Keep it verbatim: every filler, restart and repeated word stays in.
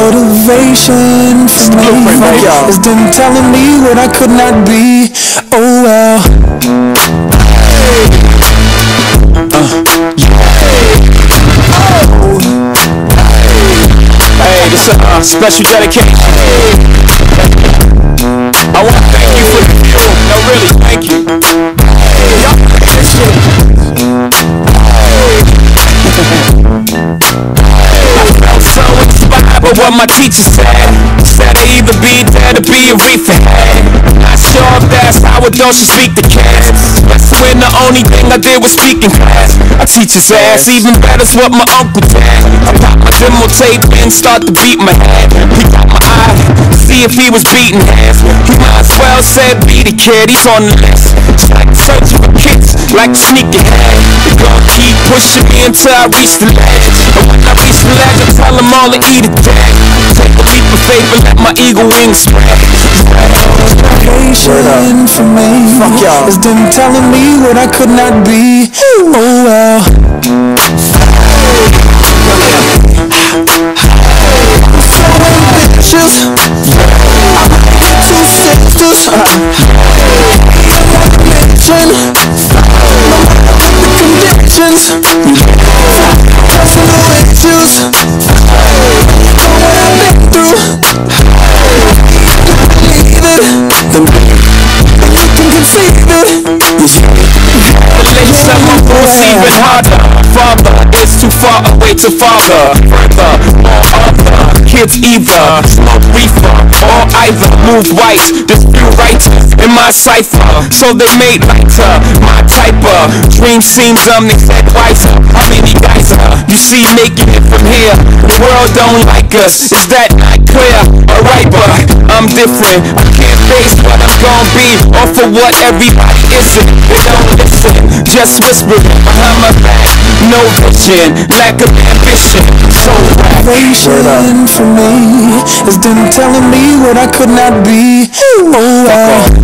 Motivation for me is them telling me what I could not be. Oh well. Hey, this is a special dedication. I want to thank you for the view. No, really, thank you. Y'all this shit. I felt so inspired by what my teacher said. Said to either be dead or be a reefer head. Not sure if that's how it don't should speak to kids. Especially when the only thing I did was speak in class. I teach his ass, even better's what my uncle did. I pop my demo tape and start to beat my head. He got my eye, see if he was beating ass. He might as well said be the kid, he's on the list. It's like searching for kids, like a sneakerhead. They gon' keep pushing me until I reach the ledge. And when I reach the ledge, I tell them all to eat it dead. Take a leap of faith and let my eagle wings spread. Motivation for me is them telling me what I could not be. Oh well. So ambitious, two sisters, mention the conditions, personal issues, what I've been through. Believe it, then you can conceive it. Let's set my voice even harder. Father is too far away to father. Further, more other kids either smoke reefer or either move white. There's few writers in my cipher, so they made lighter my type of dream seems um they said wiser. How many guys are you see making it from here? The world don't like us, is that not clear? Alright, but I'm different. I can't face what I'm gon' be or for what everybody isn't. They don't listen, just whispering behind my back. No vision, lack of ambition. So motivation for me is them telling me what I could not be. Oh well.